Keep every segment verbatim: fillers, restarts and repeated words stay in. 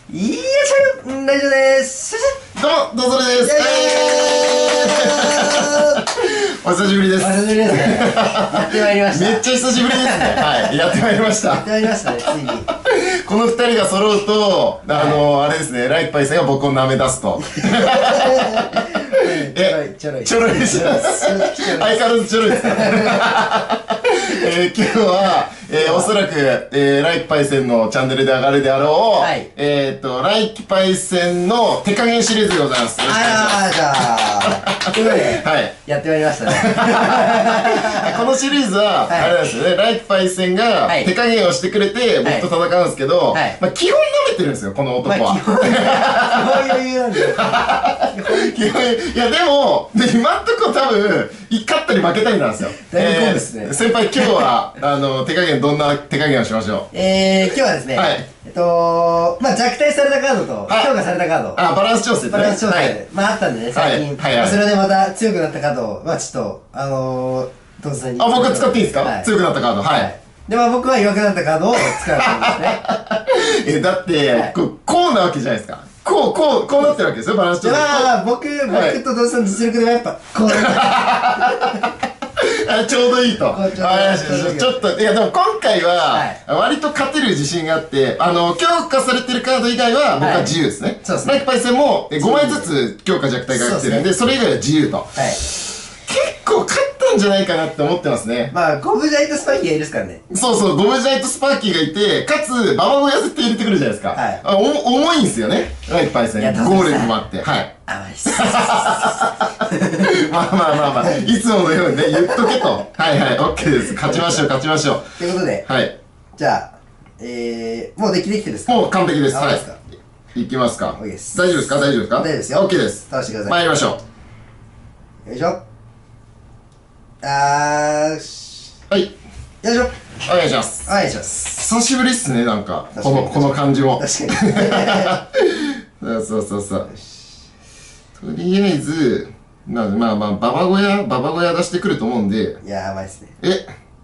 いや、ちゃん、大丈夫です。 どうも、どうぞれです。お久しぶりです。 お久しぶりですね。やってまいりました。 めっちゃ久しぶりですね。はい、やってまいりました。 やってまいりましたね、ついに。 この二人が揃うと、あの、あれですね、ライッパイさんが僕を舐め出すと。 え、ちょろい。 ちょろいです。相変わらずちょろいです。えー、今日は、えー、おそらく、えー、ライッパイセンのチャンネルで上がるであろう、はい、えっと、ライッパイセンの手加減シリーズでございます。 あらー、じゃあ、ということで、はい、やってまいりましたね。 このシリーズは、あれなんですよね、ライッパイセンが手加減をしてくれて、僕と戦うんですけど、まあ、基本舐めてるんですよ、この男は。基本余裕なんだよ。 基本、いや、でも、今んとこ多分、勝ったり負けたりなんですよ。 だいぶそうですね。 先輩、今日は、あの、手加減、どんな手加減をしましょう？ えー、今日はですね、えっと、まあ、弱体されたカードと、強化されたカード。 あ、バランス調整ね。 バランス調整。まあ、あったんでね、最近。それでまた強くなったカードを、まあ、ちょっと、あの、どうぞに。 あ、僕使っていいですか？強くなったカード。はい。 で、まあ、僕は弱くなったカードを使うわけですね。 え、だって、こうなわけじゃないですか。こう、こう、こうなってるわけですよ、バランス調整。 まあ、僕、僕とドスさんの実力でもやっぱ、こうちょうどいいと。ちょっと、いやでも今回は、割と勝てる自信があって、あの、強化されてるカード以外は僕は自由ですね。そうですね。ライッパイセンもごまいずつ強化弱体が入ってるんで、それ以外は自由と。結構勝ったんじゃないかなって思ってますね。 まあ、ゴブジャイトスパーキーがいるですからね。 そうそう、ゴブジャイトスパーキーがいて、かつ、ババゴヤ絶対入れてくるじゃないですか。はい。あ、お、重いんですよね。ライッパイセン。ゴーレムもあって。はい。 甘いっす。 まあまあまあまあ、いつものようにね、言っとけと。はいはい、オッケーです。勝ちましょう、勝ちましょう。 ということで、 はい。 じゃあ、えー、もうできできてですか？ もう完璧です。はい。いきますか。大丈夫ですか？大丈夫ですか？ 大丈夫ですよ。 オッケーです。 倒してください。 参りましょう。よいしょ。あーし。 はい。 よいしょ。 お願いします。 お願いします。 久しぶりっすね、なんか。この、この感じも。 確かに。そうそうそうそう。とりあえず、まあまあまあ、ババ小屋、ババ小屋出してくると思うんで。 いやー、甘いっすね。 え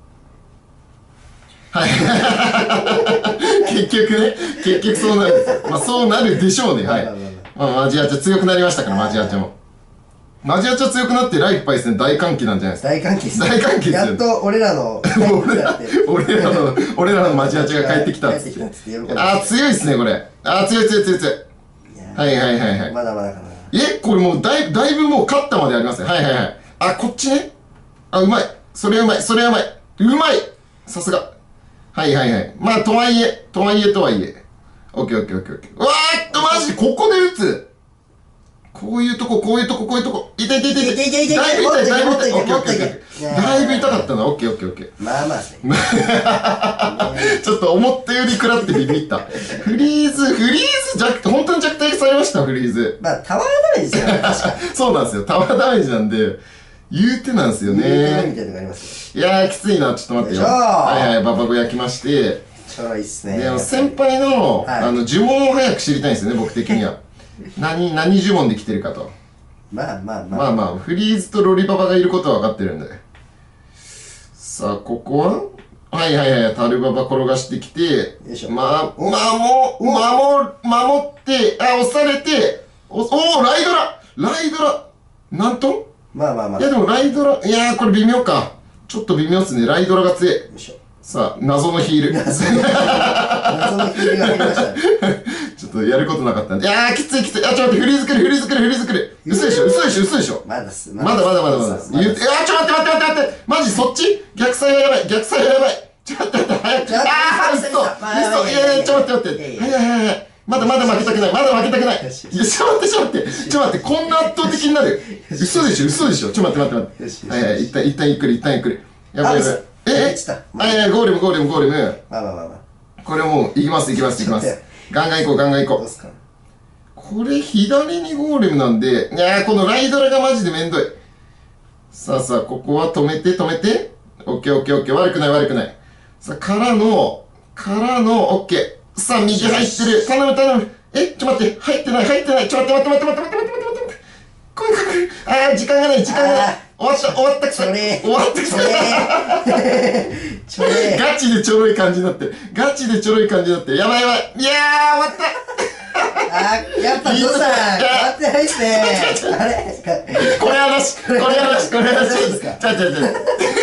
はい。結局ね、結局そうなるんですよ。まあそうなるでしょうね、はい。まあマジアチャ強くなりましたから、マジアチャも。マジアチャ強くなってライッパイセン大歓喜なんじゃないですか。 大歓喜です。 大歓喜ですよ。 やっと俺らの、 俺らの、俺らのマジアチャが帰ってきたっつって。あー強いっすね、これ。あー強い強い強い強い。はいはいはいはい。 まだまだかな。 えこれもうだいぶ、だいぶもう勝ったまでありますね。はいはいはい。あ、こっちね。あ、うまい。それうまい。それうまい。うまいさすが。はいはいはい。まあ、とはいえ、とはいえとはいえ。オッケーオッケーオッケーオッケー。うわーっと、マジここで打つこういうとこ、こういうとこ、こういうとこ。痛い痛い痛い痛い。だいぶ痛い、だいぶ痛い。オッケーオッケーオッケー。だいぶ痛かったな。オッケーオッケーオッケー。 まあまあですね。 ちょっと思ったより食らってビビった。フリーズ、フリーズ弱、本当に弱体されました、フリーズ。 まあ、タワーダメージですよね、確か。 そうなんですよ。タワーダメージなんで、言うてなんですよね。 言うてみたいなのがありますよ。いやー、きついな。ちょっと待ってよ。はいはい、ババゴ焼きまして。 ちょろいっすね。 でも先輩の、あの、呪文を早く知りたいんですよね、僕的には。何、何呪文で来てるかと。 まあまあまあ。 まあまあ、フリーズとロリババがいることは分かってるんで。さあ、ここははいはいはい、タルババ転がしてきて、まあ、まも、守、守って、あ、押されて、お、おー、ライドラライドラなんとまあまあまあ。 いやでもライドラ、いやー、これ微妙か。ちょっと微妙っすね。ライドラが強い。よいしょ。さあ、謎のヒール。謎のヒールが入りましたね。ちょっとやることなかったんで。いやー、きついきつい。あ、ちょっと待って、フリーズくる、フリーズくる、フリーズくる。嘘でしょ、嘘でしょ、嘘でしょ。 まだっす。 まだまだまだまだ。言うて、いやー、ちょっと待って待って待って待って。マジそっち逆サイはやばい、逆サイはやばい。ちょっと待って、早く。あー、嘘。嘘。いやいや、ちょっと待って待って。はいはいはいはい。まだまだ負けたくない。まだ負けたくない。いや、ちょっと待って、ちょっと待って。ちょっと待って、こんな圧倒的になる。嘘でしょ、嘘でしょ。ちょっと待って待って待って。はいはい、一旦、一旦ゆっくり、一旦ゆっくり。やばいやばい。えあ、いや、ゴーレム、ゴーレム、ゴーレム。 まあまあまあまあ。 これもう、いきます、いきます、いきます。ガンガン行こう、ガンガン行こう。これ、左にゴーレムなんで、いやー、このライドラがマジでめんどい。さあさあ、ここは止めて、止めて。オッケーオッケーオッケー。悪くない、悪くない。さあ、からの、からの、オッケー。さあ、右入ってる。頼む、頼む。え、ちょ待って、入ってない、入ってない。ちょ待って、待って、待って、待って、待って、待って、待って。来い、来い、来い。あー、時間がない、時間がない。終わった、終わったくさ。終わったくさ。 ちょれガチでちょろい感じになってる。ガチでちょろい感じになってる。やばいやばい。いやー、終わったぱゾウさん、変わってないっすね。あれこれ話、これ話、これ話。 大丈夫ですか？ ちゃうちゃうちゃう。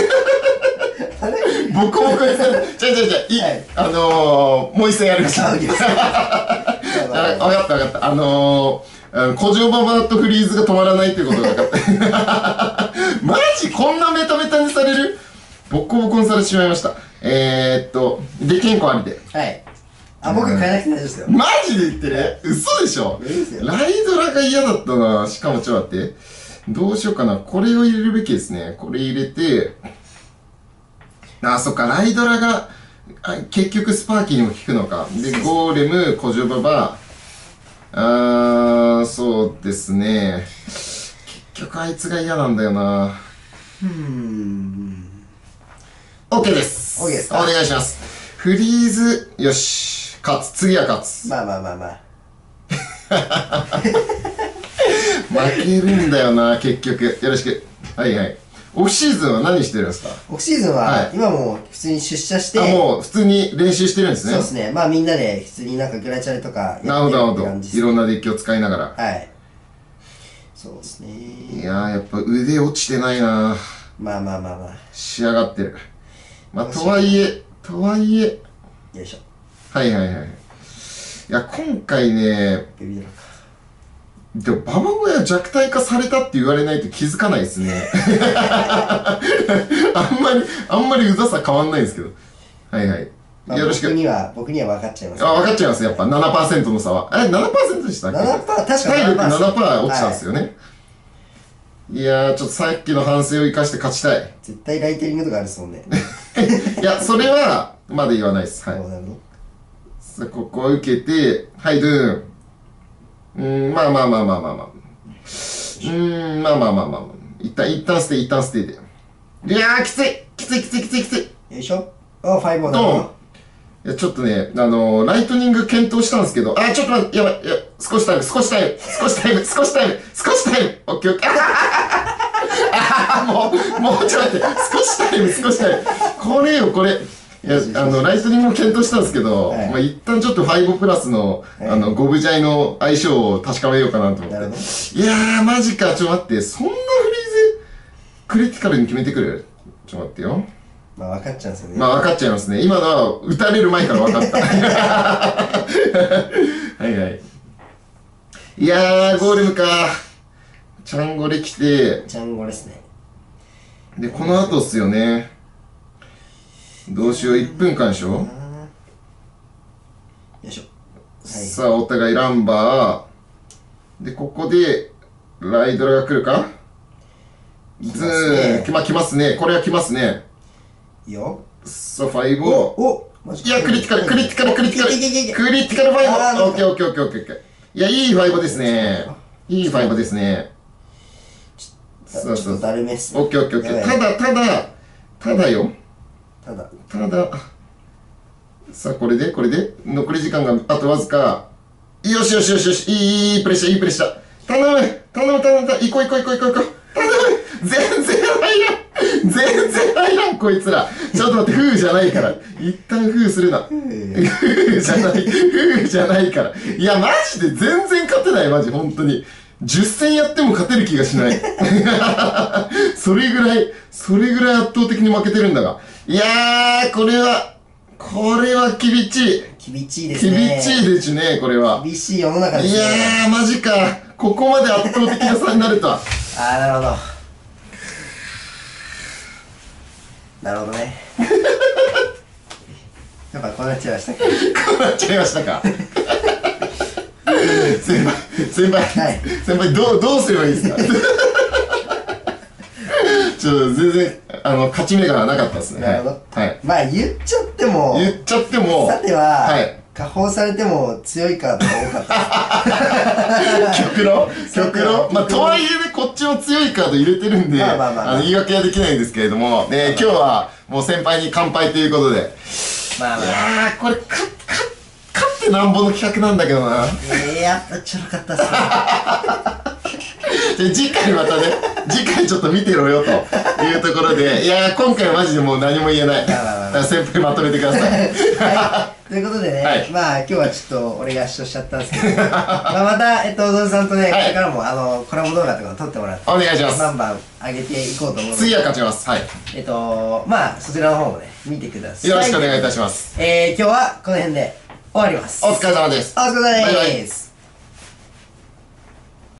ボコボコにされちゃうちゃうちゃう。いい。あのー、もう一戦やりました。分かった分かった。あのー、古城ババとフリーズが止まらないっていうことが分かった。マジこんなメタメタにされる？ボッコボコにされてしまいました。えーっと、で、健康ありで。 はい。あ、僕変えなくて大丈夫ですよ。 マジで言ってね。嘘でしょ？ライドラが嫌だったな。しかもちょっと待って。どうしようかな。これを入れるべきですね。これ入れて、あ、そっか。ライドラが、あ結局スパーキーにも効くのか。で、ゴーレム、コジョババ、あー、そうですね。結局あいつが嫌なんだよな。 うーん。 OK です。 OK ですか？ お願いします。フリーズ、よし。勝つ。次は勝つ。 まあまあまあまあ。 負けるんだよな、結局。よろしく。はいはい。オフシーズンは何してるんですか？ オフシーズンは、今もう普通に出社して、 あ、もう普通に練習してるんですね。 そうですね。まあみんなで普通になんかグラチャレとかやってるなるほど、なるほど。 って感じです。 いろんなデッキを使いながら。 はい。そうですね。 いやー、やっぱ腕落ちてないな。 まあまあまあまあ。 仕上がってる。まあ、とはいえ、とはいえ。 よいしょ。 はいはいはい。いや、今回ね、 ベビードラか。 でも、ババ小屋弱体化されたって言われないと気づかないですね。あんまり、あんまりうざさ変わんないんですけど。はいはい。 まあ、 よろしく。 僕には、僕には分かっちゃいます、 ね。あ、分かっちゃいます。やっぱななパーセントの差は。え、ななパーセントでしたっけ？ ななパーセント、確かに体力 ななパーセント 落ちたんですよね。はい、いやー、ちょっとさっきの反省を生かして勝ちたい。 絶対ライテリングとかあるっすもんね。 いや、それは、まだ言わないです。はい。 そうなの？ さあ、ここを受けて、はい、ドゥーン。うーん、まあまあまあまあまあまあ。うーん、まあまあまあまあ。一旦、一旦ステイ、一旦ステイで。いやー、きついきついきついきついきつい。 よいしょ。あ、ファイブをドン。いや、ちょっとね、あのー、ライトニング検討したんですけど、あ、ちょっと待って、やばい、いや、少しタイム、少しタイム、少しタイム、少しタイム、少しタイム、オッケーオッケー。ああ、もう、もうちょっと待って、少しタイム、少しタイム。これよ、これ。いや、あの、ライトニングも検討したんですけど、はい、まあ一旦ちょっとファイブプラスの、はい、あの、ゴブジャイの相性を確かめようかなと思って。いやー、マジか、ちょっと待って、そんなフリーズ、クリティカルに決めてくる？ちょっと待ってよ。 まあ分かっちゃうんですよね。 まあ分かっちゃいますね。今のは、打たれる前から分かった。はいはい。いやー、ゴーレムか。チャンゴレ来て。 チャンゴレですね。 で、この後っすよね。どうしよう、いっぷんかんでしょ？よいしょ。 はい、さあ、お互いランバー。で、ここで、ライドラが来るか？ズーン。まあ、来ますね。これは来ますね。 いいよ。 さあ、ファイブを。 おいや、クリティカル、クリティカル、クリティカル。クリティカルファイブ。オッケーオッケーオッケーオッケー。いや、いいファイブですね。いいファイブですね。 そうそう。だるめっすね。 オッケーオッケーオッケー。ただ、ただ、ただよ。 ただ。 ただ、さあ、これで、これで、残り時間があとわずか。よしよしよしよし、いい、いいプレッシャー、いいプレッシャー。頼む、頼む、頼む、行こう行こう行こう行こう行こう。頼む、全然入らん。全然入らん、こいつら。ちょっと待って、フーじゃないから。一旦フーするな。フーじゃない、フーじゃないから。いや、マジで全然勝てない、マジ、本当に。じゅっ戦やっても勝てる気がしない。それぐらい、それぐらい圧倒的に負けてるんだが。いやー、これは、これは厳しい。 厳しいですね。 厳しいですね、これは。 厳しい世の中ですね。 いやー、マジか。ここまで圧倒的な差になるとは。 あー、なるほど。なるほどね。やっぱこうなっちゃいましたか。こうなっちゃいましたか。先輩、先輩、はい、先輩、どう、どうすればいいですか？ちょっと全然、あの、勝ち目がなかったですね。 なるほど。 はい。 まあ、言っちゃっても、 言っちゃっても、 さては、はい、下放されても強いカードが多かった。 極論極論まあ、とはいえね、こっちも強いカード入れてるんで、あの、言い訳はできないんですけれども、ね、今日は、もう先輩に乾杯ということで。まあまあ。いやー、これ、か、か、勝ってなんぼの企画なんだけどな。 ええー、やっぱちょろかったっすね。 で、次回またね、次回ちょっと見てろよというところで、いやー、今回はマジでもう何も言えない。だから先輩まとめてください。 ということでね、 はい、 まあ今日はちょっと俺が主張しちゃったんですけど、まあまた、えっと、ゾンさんとね、これからもあの、コラボ動画とかを撮ってもらって、 お願いします。 バンバン上げていこうと思うので、 次は勝ちます。はい。 えっと、まあそちらの方もね、見てください。 よろしくお願いいたします。 えー、今日はこの辺で終わります。 お疲れ様です。 お疲れ様です。 バイバイ。